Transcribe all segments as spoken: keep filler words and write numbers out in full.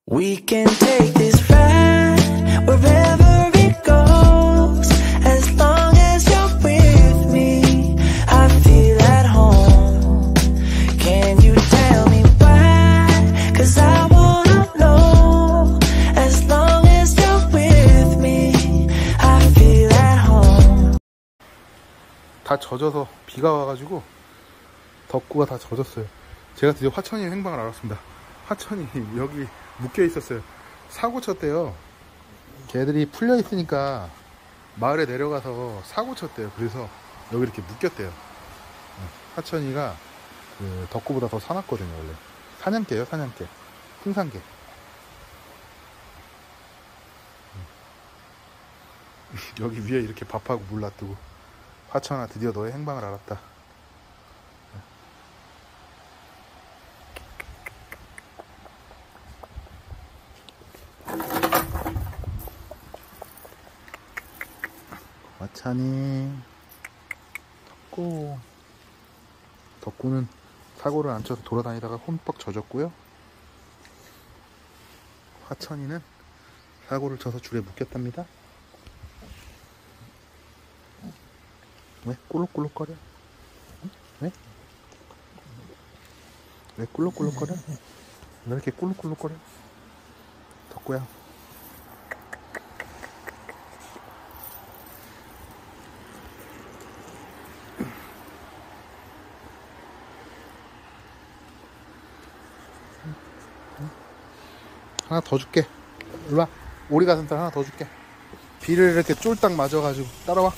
We can take this ride wherever it goes, as long as you're with me. I feel at home. Can you tell me why? 'Cause I wanna know. As long as you're with me, I feel at home. 다 젖어서 비가 와가지고 덕구가 다 젖었어요. 제가 드디어 화천이 행방을 알았습니다. 화천이 여기 묶여 있었어요. 사고 쳤대요. 걔들이 풀려 있으니까 마을에 내려가서 사고 쳤대요. 그래서 여기 이렇게 묶였대요. 화천이가 그 덕구보다 더 사납거든요. 원래 사냥개요, 사냥개. 풍산개. 여기 위에 이렇게 밥하고 물 놔두고, 화천아 드디어 너의 행방을 알았다. 화찬이, 덕구. 덕구는 사고를 안 쳐서 돌아다니다가 홈뻑 젖었고요. 화천이는 사고를 쳐서 줄에 묶였답니다. 왜 꿀룩꿀룩거려? 왜? 왜 꿀룩꿀룩거려? 왜 이렇게 꿀룩꿀룩거려? 덕구야. 하나 더 줄게. 일로와. 오리가슴살 하나 더 줄게. 비를 이렇게 쫄딱 맞아가지고 따라와.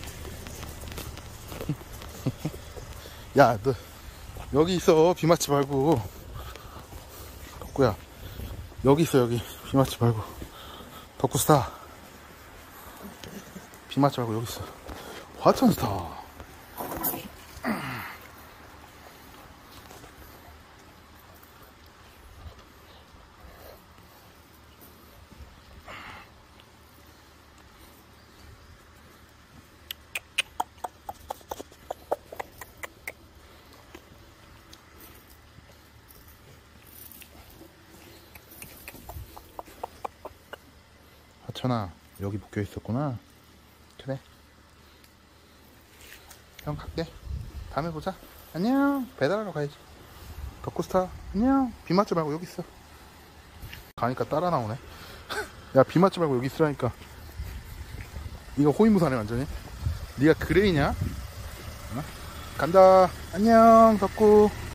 야, 너 여기 있어. 비 맞지 말고. 덕구야, 여기 있어. 여기 비 맞지 말고. 덕구스타, 비 맞지 말고 여기 있어. 화천스타. 화천아, 여기 묶여 있었구나. 그래, 형 갈게. 다음에 보자. 안녕. 배달하러 가야지. 덕구스타 안녕. 비 맞지 말고 여기 있어. 가니까 따라 나오네. 야, 비 맞지 말고 여기 있으라니까. 이거 호위무사네 완전히. 네가 그레이냐? 어? 간다. 안녕 덕구.